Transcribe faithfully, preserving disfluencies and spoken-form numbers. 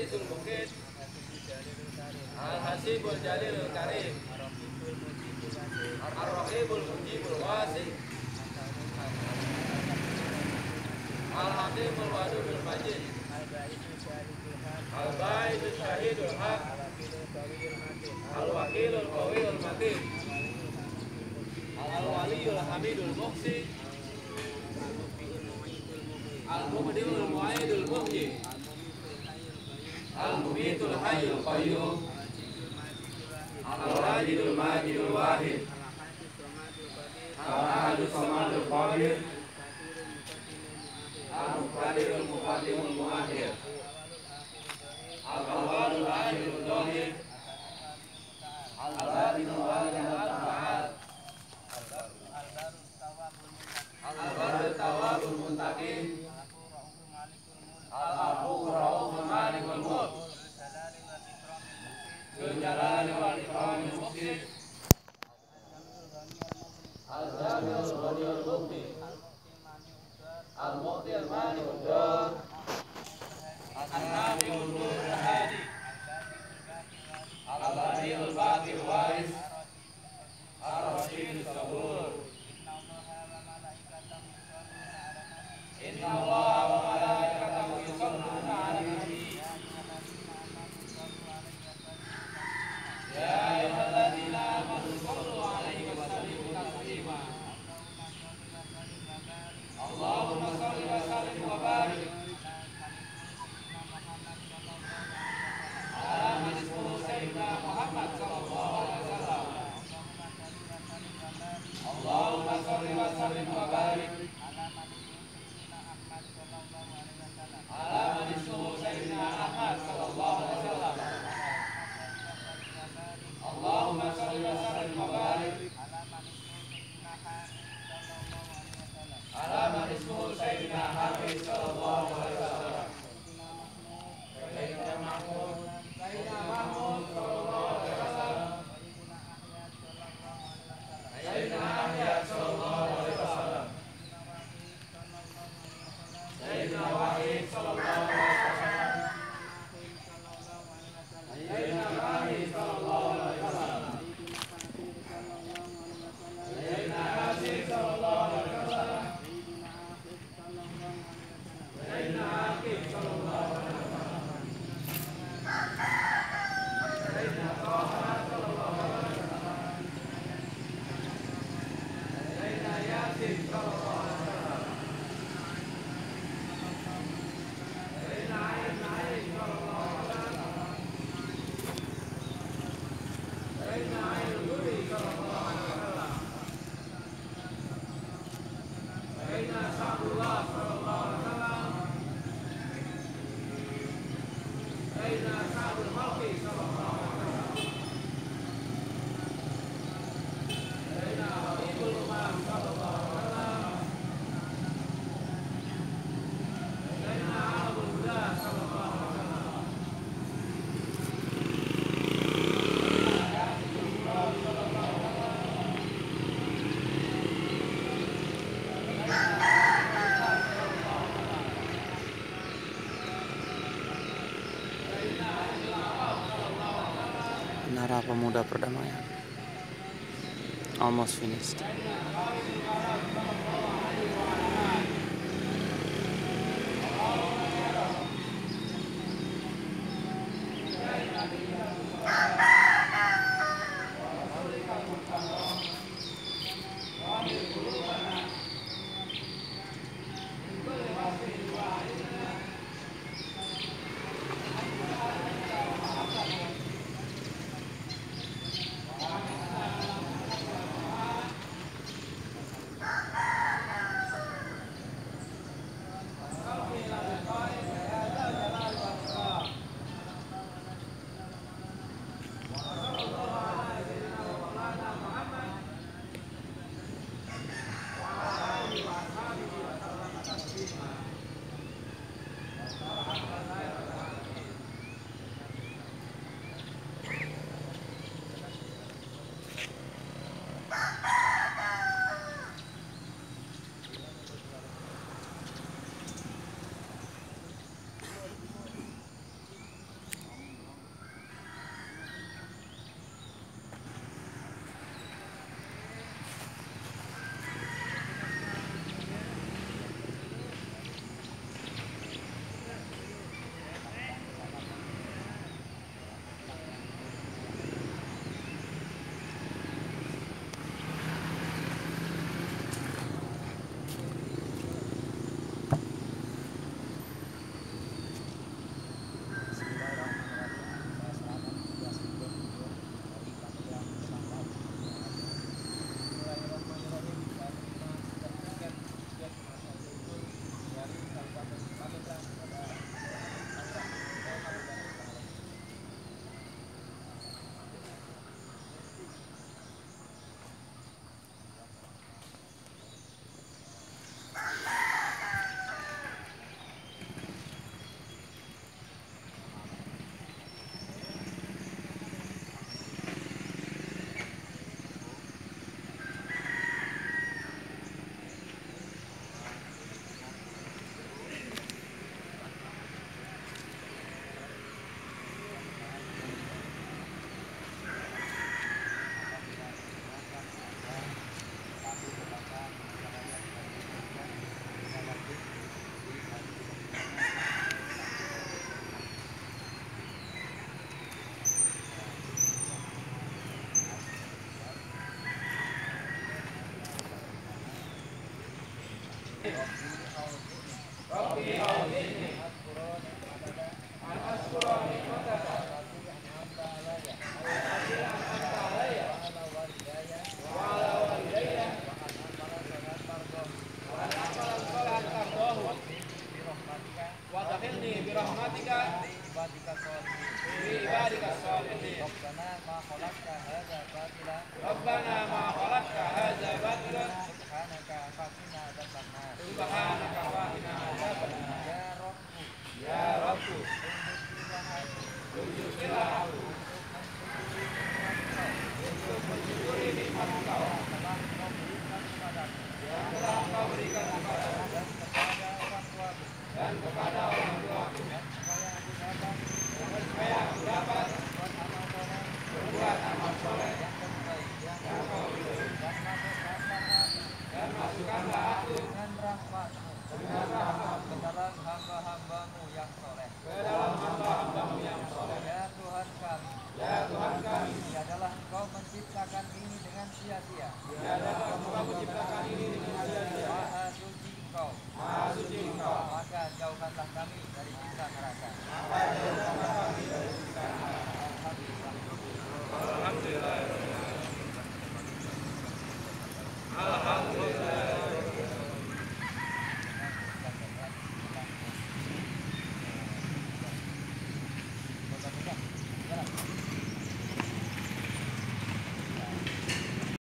Muqitul Muqit, Al-Hasibul Jalilul Karim, Ar-Raqibul Mujibul Wasi, Al-Hakimul Wadudul Majid, Al-Baidul Syahidul Haq, Al-Wakilul Qawiyul Matin, Al-Waliyul Hamidul Muqsi, Al-Mubdiul Mu'aidul Muhyi, Al-Mumitul Hayyul Qayyum, Al-Wajidul Majidul Wahid, Al-Ahadus Samadul Qadir, Al-Muqtadirul Muqaddimul Muakhir, Al-Awwalul Akhirul Dhahir, Al-Batinul Waliyul Ta'al, Al-Barrut Tawwabul Muntaqim, Al-Ghafurur Rahimul Malikul Mulk, Dzul Jalali wal Ikramil Muqsit, Al-Jami'ul Ghaniyul Mughni, Al-Mu'til Mani'ud Dar, Al-Nafi'ul Nurul Hadi, Al-Badi'ul Baqil Waris, Ar-Rasyidus Sabur. Inna Allah wa malaikatahu yusholluna 'alan nabi. Ya ayyuhalladzina amanu shollu 'alaihi wa sallimu taslima. Allahumma sholli wa sallim wa barik ala man ismuhu sayyidina Muhammad sallallahu alaihi wasallam. Allahumma sholli wa sallim wa barik ala man ismuhu sayyidina Ahmad sallallahu alaihi wasallam. Allahumma sholli wa sallim wa barik ala man ismuhu sayyidina Hafiz sallallahu alaihi wasallam. Sayyidina Mahmud, Sayyidina Mahmud sallallahu alaihi wasallam. Sayyidina Ahyad sallallahu alaihi wasallam. Sayyidina Wahid sallallahu alaihi wasallam. Sayyidina Wahid sallallahu alaihi wasallam. Sayyidina Hasim sallallahu alaihi wasallam. Sayyidina Hakim sallallahu alaihi wasallam. Sayyidina Taha sallallahu alaihi wasallam. Sayyidina Yasin sallallahu alaihi wasallam. Sayyidina Ain Ain sallallahu alaihi wasallam. Sayyidina Ain Yuri sallallahu alaihi wasallam. Sayyidina Sa'dullah sallallahu alaihi wasallam. Sayyidina Sa'dul Khalqi sallallahu alaihi wasallam. Sayyidina Habibul Umam sallallahu alaihi wasallam. Sayyidina Alamul Huda sallallahu alaihi wasallam. Menara Pemuda Perdamaian. Almost finished. Rabbi auzini an ashkura ni'mataka allati an'amta alayya wa ala walidayya wa an a'mala shalihan tardahu wa adkhilni bi rahmatika fi ibadika sholihin. Rabbana ma khalaqta hadza batila subhanaka faqina adzabannar. Ya Rabbu tunjukkanlah aku untuk mensyukuri nikmat Engkau yang telah Engkau berikan kepadaku dan kepada orang tuaku, supaya aku dapat berbuat amal soleh yang Kau ridhoi, dan masukkanlah aku dengan rahmat ke dalam hamba-hambamu yang soleh.